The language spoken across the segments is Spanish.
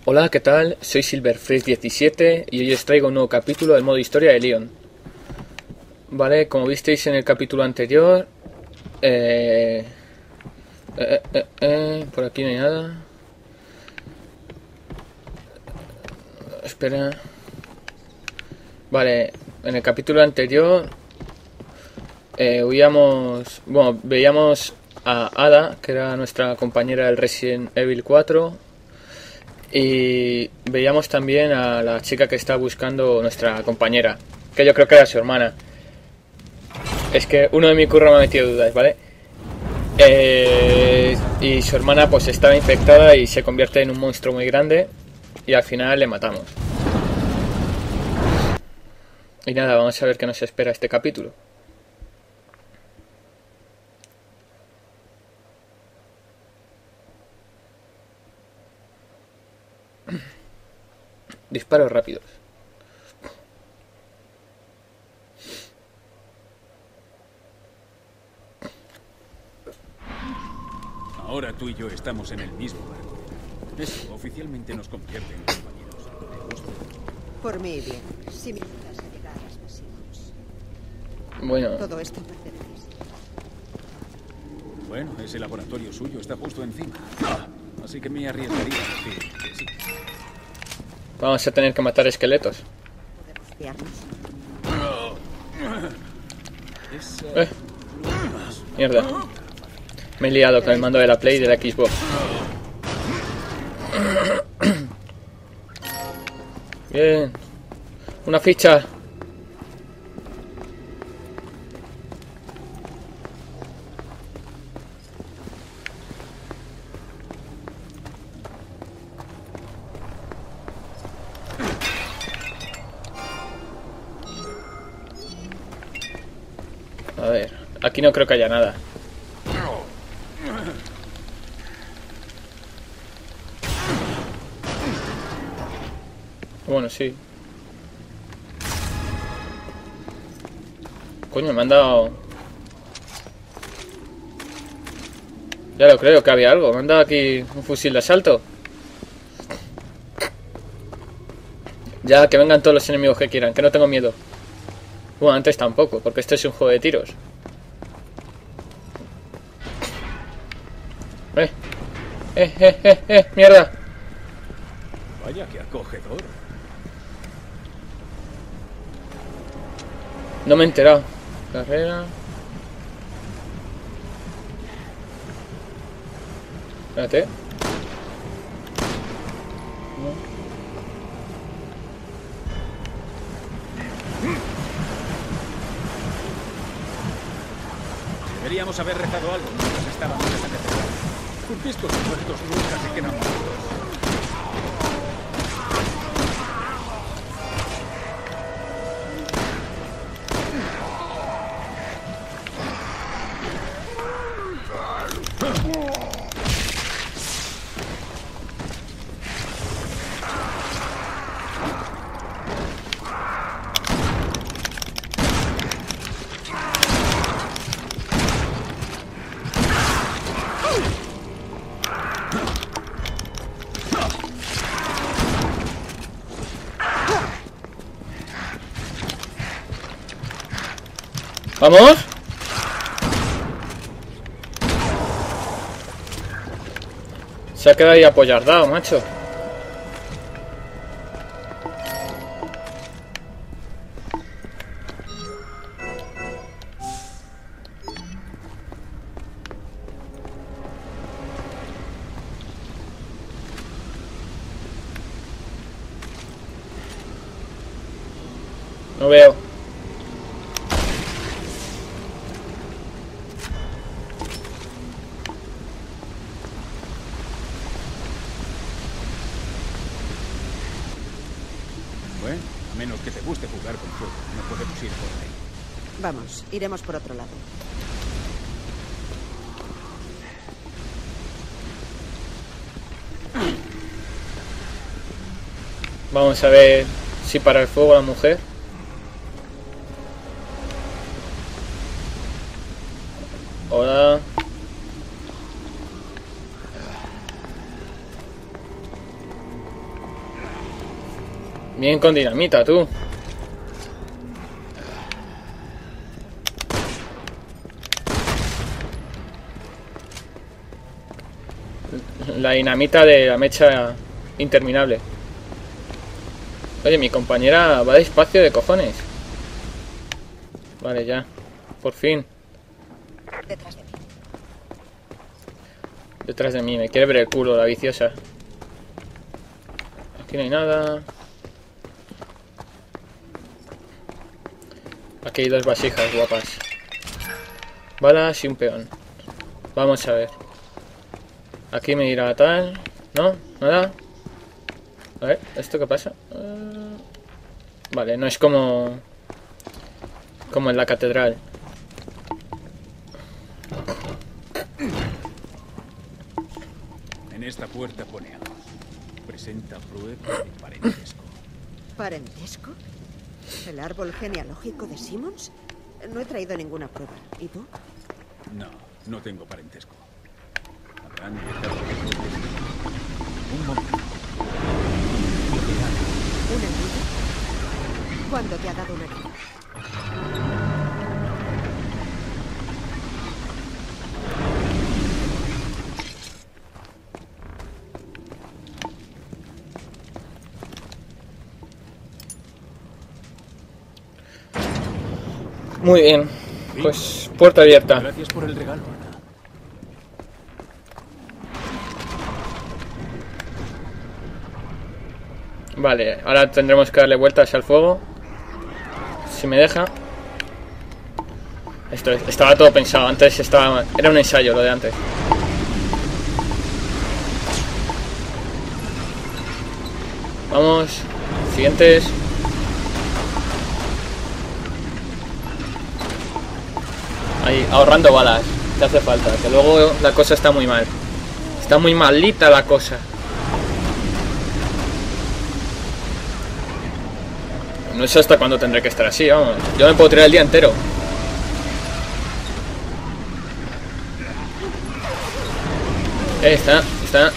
Hola, ¿qué tal? Soy Silverfresh17 y hoy os traigo un nuevo capítulo del modo historia de Leon. Vale, como visteis en el capítulo anterior, por aquí no hay nada. Espera. Vale, en el capítulo anterior veíamos a Ada, que era nuestra compañera del Resident Evil 4. Y veíamos también a la chica que está buscando nuestra compañera, que yo creo que era su hermana. Es que uno de mi curro me ha metido dudas, ¿vale? Y su hermana pues estaba infectada y se convierte en un monstruo muy grande y al final le matamos. Y nada, vamos a ver qué nos espera este capítulo. Disparos rápidos. Ahora tú y yo estamos en el mismo barco. Eso oficialmente nos convierte en compañeros. ¿Te gusta? Por mí bien. Si me ayudas a llegar a las pasiones. Bueno, Todo esto pertenece. Bueno, ese laboratorio suyo está justo encima. Así que me arriesgaría a decir que sí. vamos a tener que matar esqueletos. Podemos fiarnos. Mierda. Me he liado con el mando de la Play y de la Xbox. Bien. Una ficha. A ver, aquí no creo que haya nada. Bueno, sí. Coño, me han dado... Ya lo creo que había algo. Me han dado aquí un fusil de asalto. Ya, que vengan todos los enemigos que quieran, que no tengo miedo. Bueno, antes tampoco, porque esto es un juego de tiros. Mierda. Vaya que acogedor. No me he enterado. Carrera. Espérate. Deberíamos haber rezado algo mientras estábamos en esa catedral. Porque estos muertos nunca se quedan muertos. ¿Vamos? Se ha quedado ahí apoyardado, macho. No veo. Bueno, a menos que te guste jugar con fuego, no podemos ir por ahí. Vamos, iremos por otro lado. Vamos a ver si para el fuego la mujer. Hola. Bien con dinamita, tú. La dinamita de la mecha interminable. Oye, mi compañera va despacio de cojones. Vale, ya. Por fin. Detrás de mí. Detrás de mí. Me quiere ver el culo, la viciosa. Aquí no hay nada. Aquí hay 2 vasijas guapas. Balas y un peón. Vamos a ver. Aquí me dirá tal. ¿No? ¿Nada? A ver, ¿esto qué pasa? Vale, no es como en la catedral. En esta puerta pone algo. Presenta prueba de parentesco. ¿Parentesco? ¿El árbol genealógico de Simmons? No he traído ninguna prueba. ¿Y tú? No, no tengo parentesco. Habrán dejado un momento. ¿Una herida? ¿Cuándo te ha dado una herida? Muy bien. Pues puerta abierta. Gracias por el regalo, Ana. Vale, ahora tendremos que darle vueltas al fuego. Si me deja. Estaba todo pensado. Antes era un ensayo lo de antes. Vamos. Siguientes. Ahí, ahorrando balas. Que hace falta. Que luego la cosa está muy mal. Está muy malita la cosa. No sé hasta cuándo tendré que estar así, vamos. Yo me puedo tirar el día entero. Está.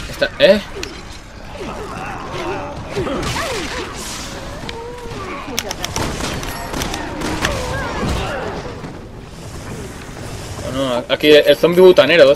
Bueno, aquí el zombie butanero.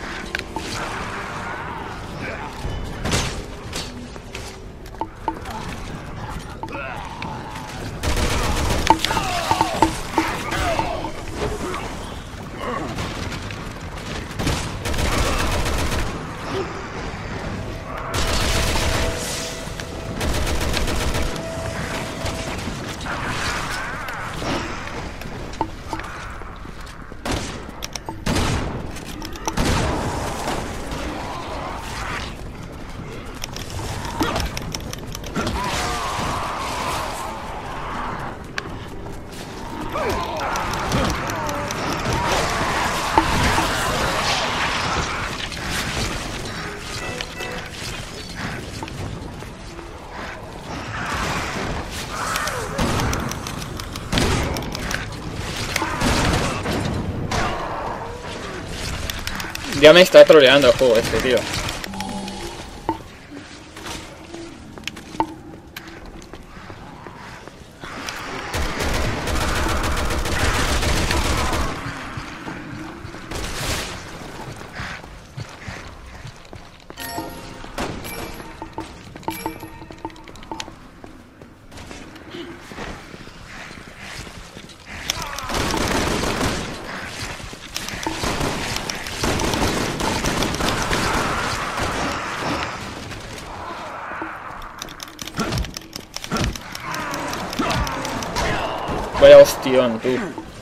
Ya me está troleando el juego este, tío. Vaya hostión, tú.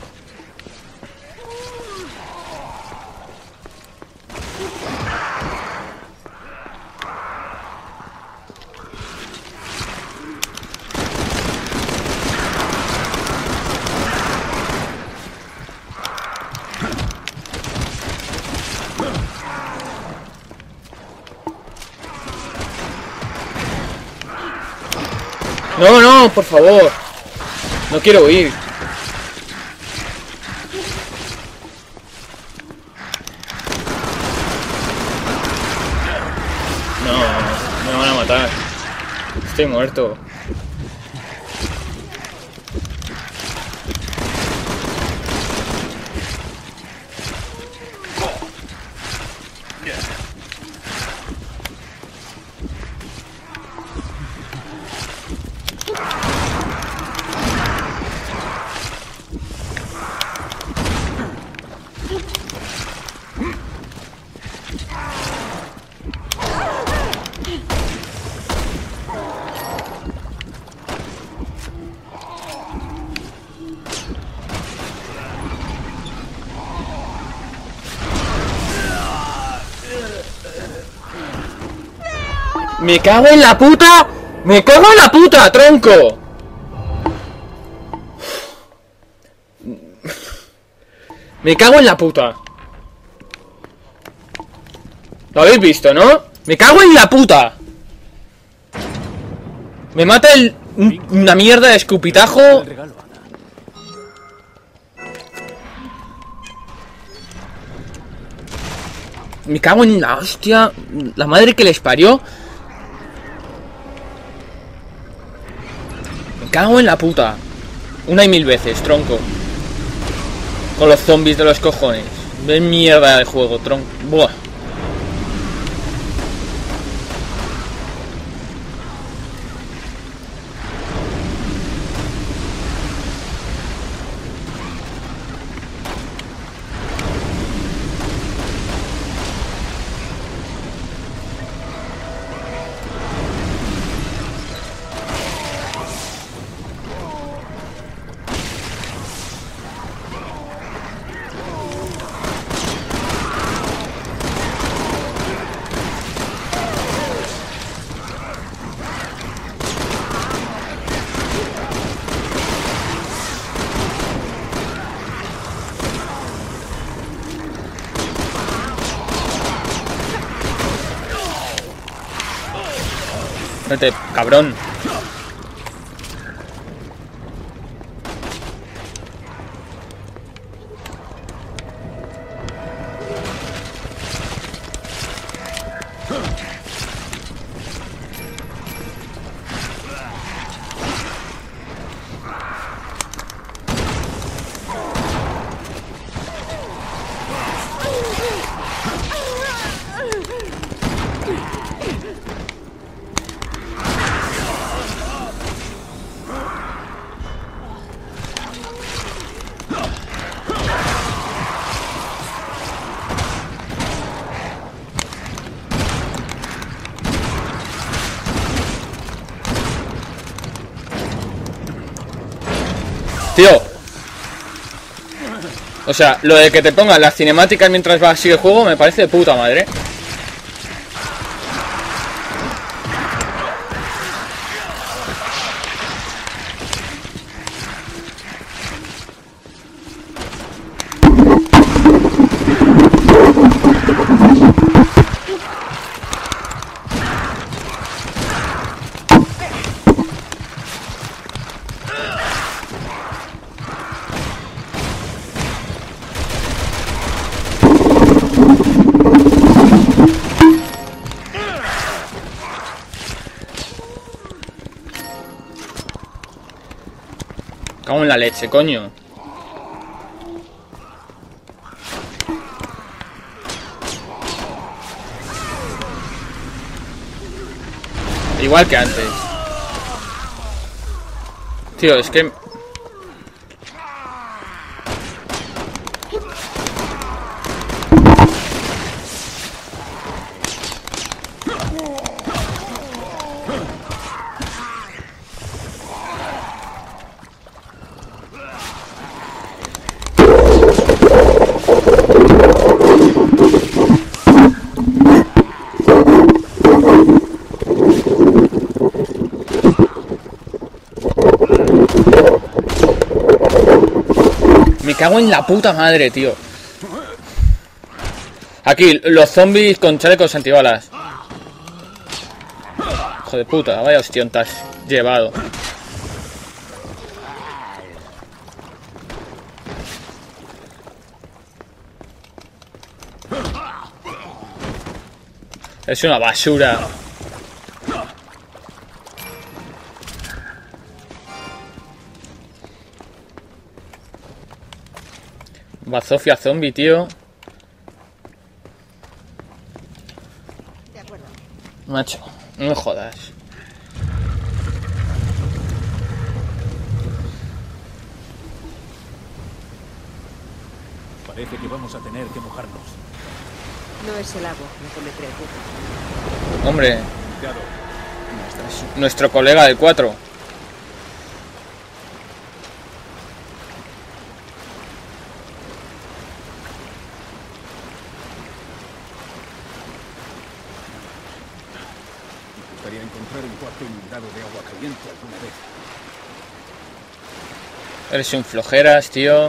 No, no, por favor. No quiero huir. No, me van a matar. Estoy muerto. ¡Me cago en la puta! ¡Me cago en la puta, tronco! Me cago en la puta. Lo habéis visto, ¿no? ¡Me cago en la puta! Me mata una mierda de escupitajo. El regalo, Ada. Me cago en la hostia. La madre que les parió. Me cago en la puta. Una y mil veces, tronco. Con los zombies de los cojones. Ve mierda de juego, tronco. Buah. Vete, cabrón. Tío. O sea, lo de que te pongan las cinemáticas mientras va así el juego me parece de puta madre. Cago en la leche, coño. Igual que antes. Tío, es que... Me cago en la puta madre, tío. Aquí, los zombies con chalecos antibalas. Hijo de puta, vaya hostión te has llevado. Es una basura. Bazofia zombie, tío. De acuerdo. Macho, no me jodas. Parece que vamos a tener que mojarnos. No es el agua lo que me preocupa. Hombre, Cuidado. nuestro colega del 4. gustaría encontrar un cuarto inundado de agua caliente alguna vez. Eres un flojeras, tío.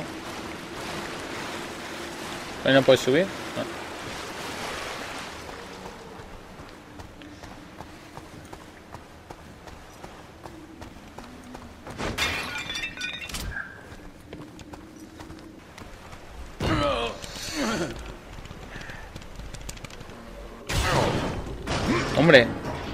¿No puedes subir? No. Hombre.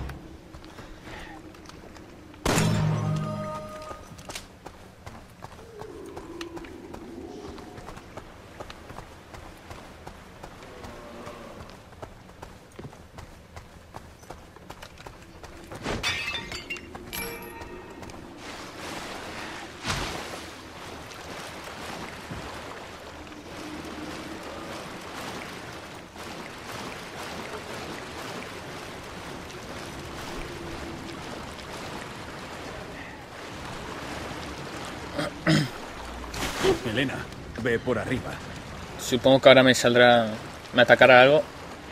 Elena, ve por arriba. Supongo que ahora me saldrá... me atacará algo.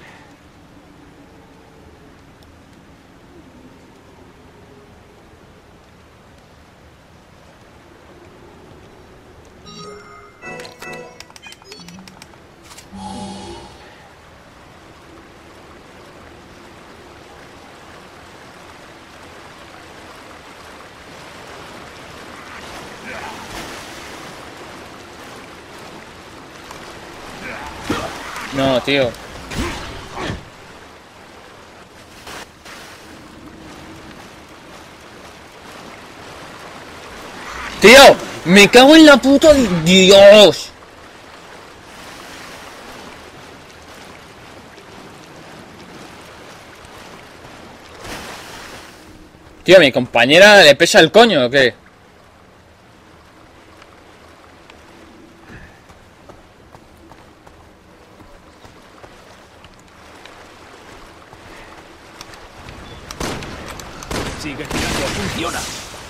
No, tío. ¡Tío! ¡Me cago en la puta! ¡Dios! Tío, ¿a mi compañera le pesa el coño o qué? Sigue girando, funciona.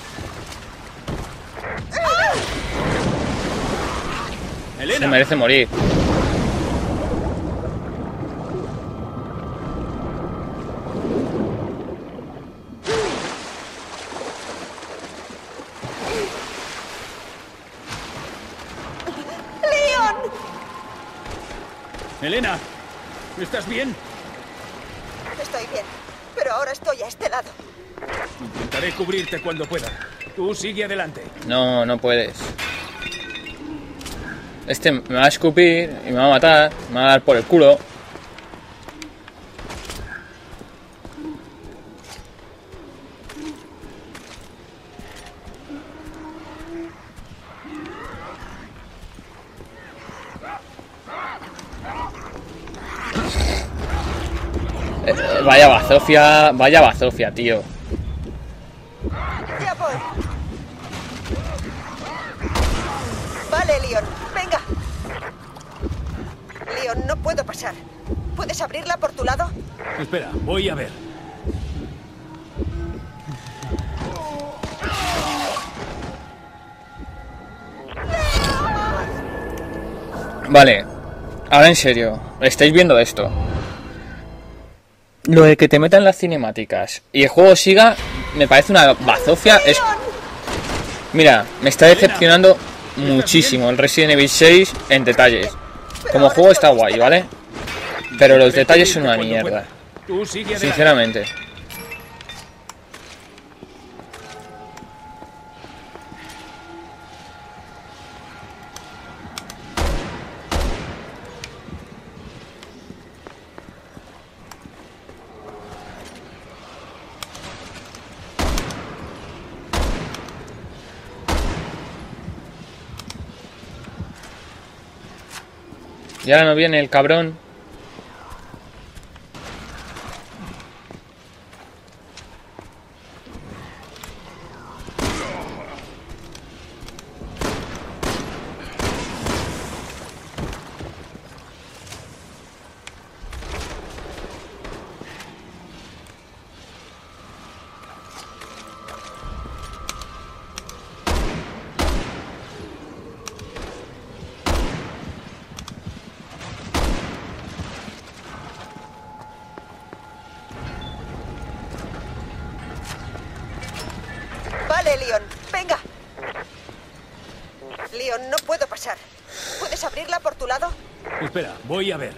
Elena. Se merece morir. ¡Leon! Elena, ¿estás bien? Estoy bien, pero ahora estoy a este lado. Intentaré cubrirte cuando pueda. Tú sigue adelante. No, no puedes. Este me va a escupir y me va a matar. Me va a dar por el culo. Vaya bazofia, tío. Ya voy. Vale, Leon, venga. Leon, no puedo pasar. ¿Puedes abrirla por tu lado? Espera, voy a ver. Vale. Ahora en serio. ¿Estáis viendo esto? Lo de que te metan las cinemáticas y el juego siga me parece una bazofia. Es... Mira, me está decepcionando muchísimo el Resident Evil 6 en detalles. Como juego está guay, ¿vale? Pero los detalles son una mierda. Tú sigue adelante. Sinceramente. Y ahora no viene el cabrón. Vale, Leon, venga. Leon, no puedo pasar. ¿Puedes abrirla por tu lado? Espera, voy a ver.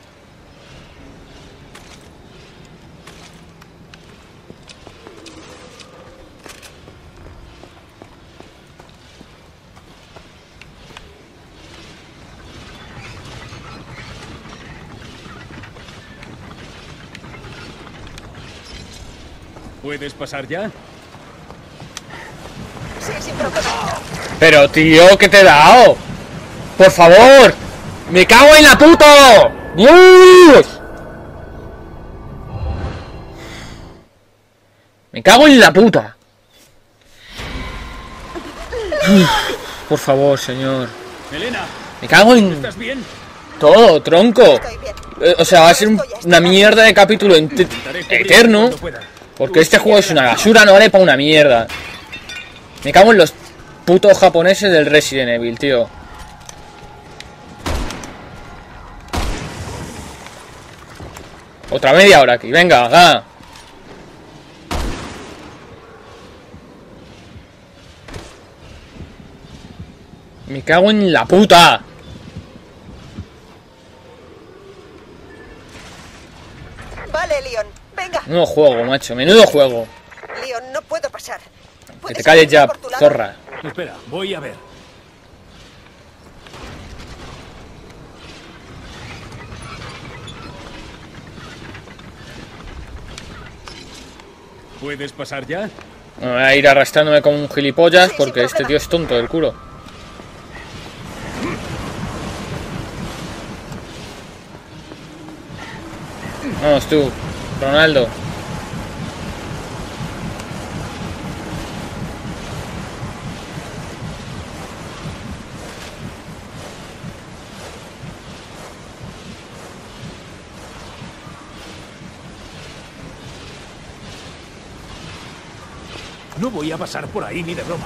¿Puedes pasar ya? Sí, sin problema. Pero tío, ¿qué te he dado? Por favor. Me cago en la puta. Dios. Me cago en la puta. Uf, por favor, señor. Elena, Me cago en ¿estás bien? todo, tronco. Estoy bien. O sea, va a ser una mierda de capítulo Intentaré cubrirte eterno. cuando pueda. Porque este juego es una basura, no vale para una mierda. Me cago en los putos japoneses del Resident Evil, tío. Otra media hora aquí, venga, va. Me cago en la puta. Vale, Leon, venga. Menudo juego, macho, menudo juego. Leon, no puedo pasar. Que ¿Puedes te calles ya, abrirla por tu lado? zorra. Espera, voy a ver. ¿Puedes pasar ya? Me voy a ir arrastrándome como un gilipollas Sí, porque sin este problema. tío es tonto del culo. Vamos tú, Ronaldo. No voy a pasar por ahí ni de broma.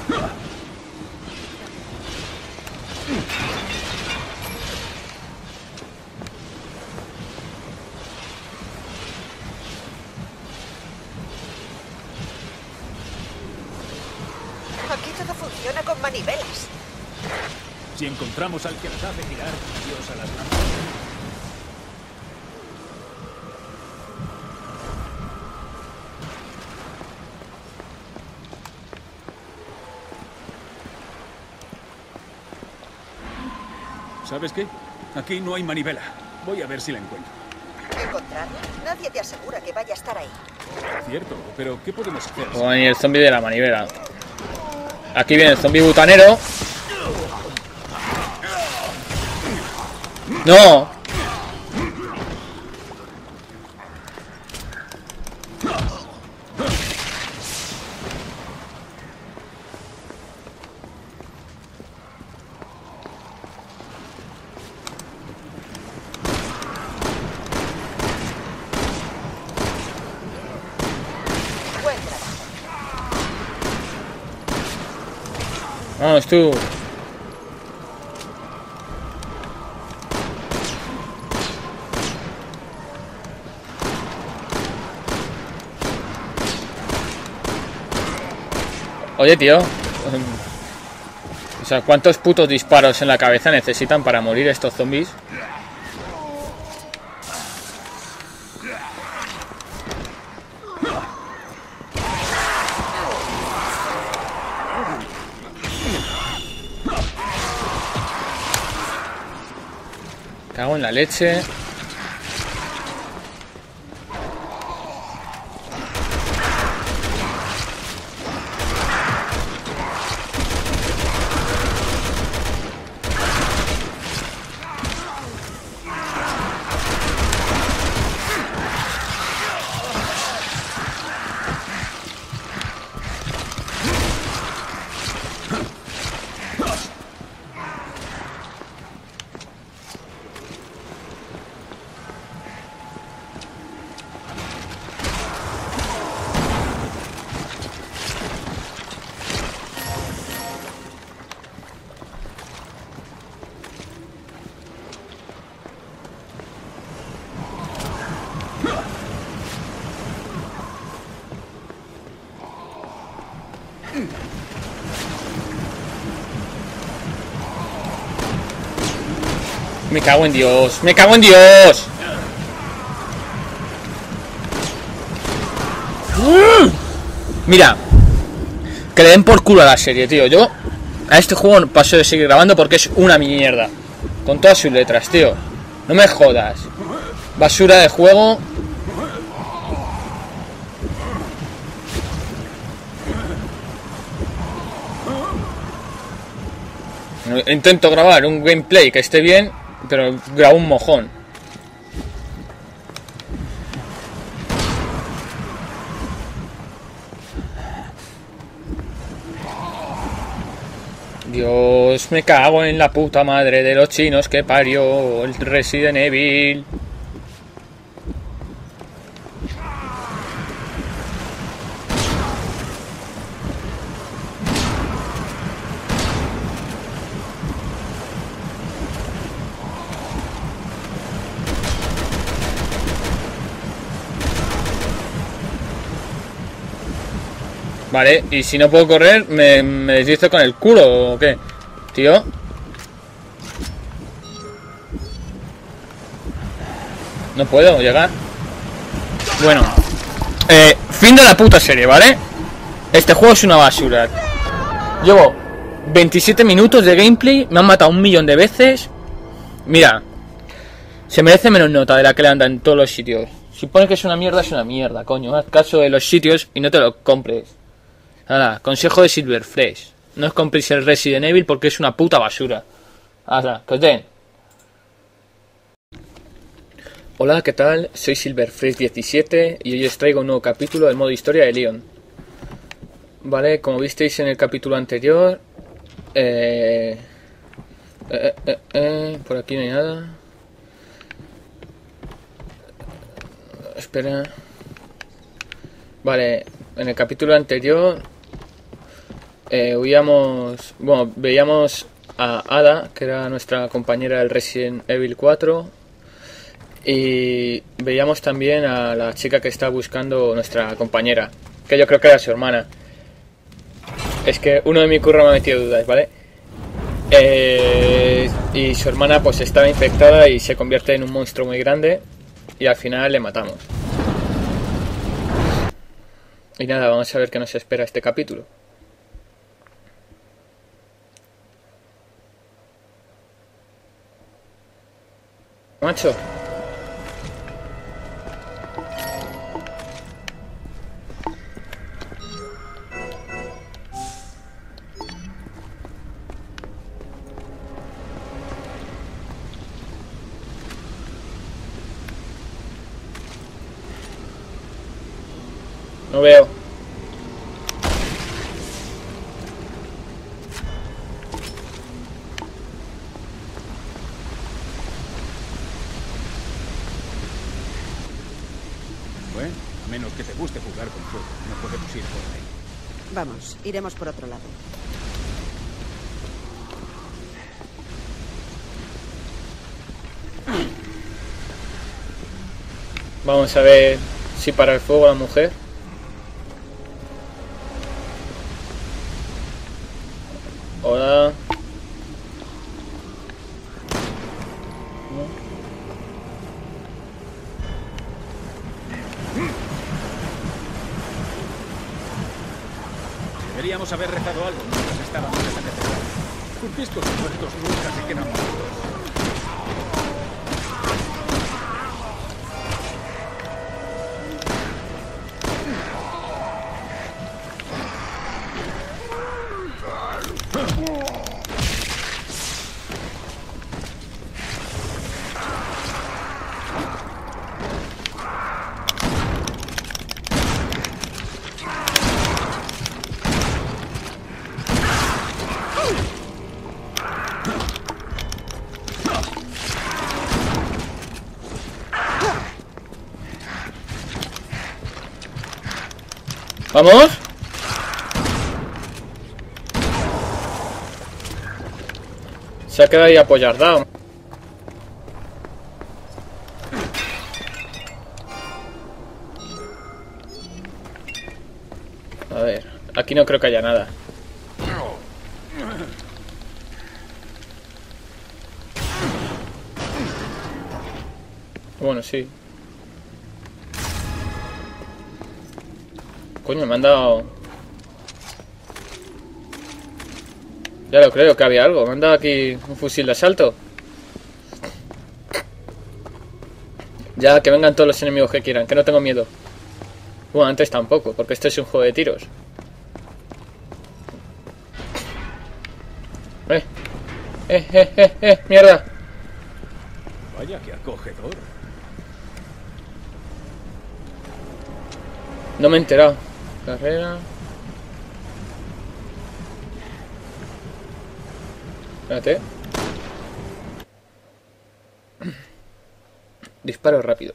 Aquí todo funciona con manivelas. Si encontramos al que nos hace girar, Dios a las manos. ¿Sabes qué? Aquí no hay manivela. Voy a ver si la encuentro. ¿Encontrarla? Nadie te asegura que vaya a estar ahí. Cierto, pero ¿qué podemos hacer? Va a venir el zombie de la manivela. Aquí viene el zombie butanero. ¡No! Buen trabajo. Vamos tú. Oye, tío. O sea, ¿cuántos putos disparos en la cabeza necesitan para morir estos zombies? Cago en la leche. Me cago en Dios, me cago en Dios. Mira, que le den por culo a la serie, tío. Yo a este juego paso de seguir grabando porque es una mierda. Con todas sus letras, tío. No me jodas. Basura de juego. Intento grabar un gameplay que esté bien, pero grabo un mojón. Dios, me cago en la puta madre de los chinos que parió el Resident Evil. Vale, y si no puedo correr, ¿me deslizo con el culo o qué? Tío. No puedo llegar. Bueno. Fin de la puta serie, ¿vale? Este juego es una basura. Llevo 27 minutos de gameplay, me han matado 1.000.000 de veces. Mira. Se merece menos nota de la que le anda en todos los sitios. Si pones que es una mierda, coño. Haz caso de los sitios y no te lo compres. Nada, consejo de Silverfresh. No os compréis el Resident Evil porque es una puta basura. Nada, que os den. Hola, ¿qué tal? Soy Silverfresh17 y hoy os traigo un nuevo capítulo del modo historia de Leon. Vale, como visteis en el capítulo anterior... por aquí no hay nada. Espera. Vale, en el capítulo anterior... veíamos a Ada, que era nuestra compañera del Resident Evil 4, y veíamos también a la chica que está buscando nuestra compañera, que yo creo que era su hermana. Es que uno de mi curro me ha metido dudas, ¿vale? Y su hermana pues estaba infectada y se convierte en un monstruo muy grande y al final le matamos. Y nada, vamos a ver qué nos espera este capítulo. Macho. No veo. Bueno, a menos que te guste jugar con fuego, no podemos ir por ahí. Vamos, iremos por otro lado. Vamos a ver si para el fuego la mujer. Hola. Deberíamos haber rezado algo mientras estábamos en esa catedral. Porque estos muertos nunca se quedan muertos. ¿Vamos? Se ha quedado ahí apoyardado. A ver, Aquí no creo que haya nada. Bueno, sí. Coño, me han dado... Ya lo creo que había algo. Me han dado aquí un fusil de asalto. Ya, que vengan todos los enemigos que quieran, que no tengo miedo. Bueno, antes tampoco, porque esto es un juego de tiros. Mierda. Vaya, qué acogedor. No me he enterado. Carrera. Espérate. Disparos rápidos.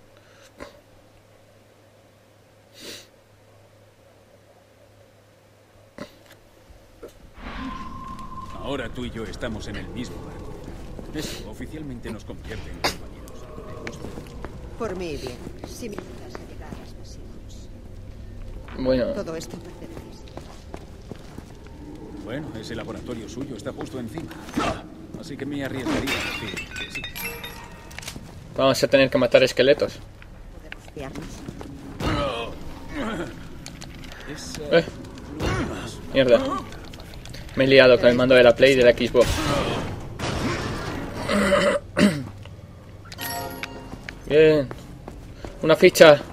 Ahora tú y yo estamos en el mismo barco. Eso oficialmente nos convierte en compañeros. ¿Te gusta? Por mí, bien. Si me ayudas a llegar a las Simmons. Bueno, Todo esto pertenece. Bueno, ese laboratorio suyo está justo encima. Así que me arriesgaría a decir que sí. vamos a tener que matar esqueletos. Podemos fiarnos. Es, Mierda. Me he liado con el mando de la Play y de la Xbox. Bien. Una ficha.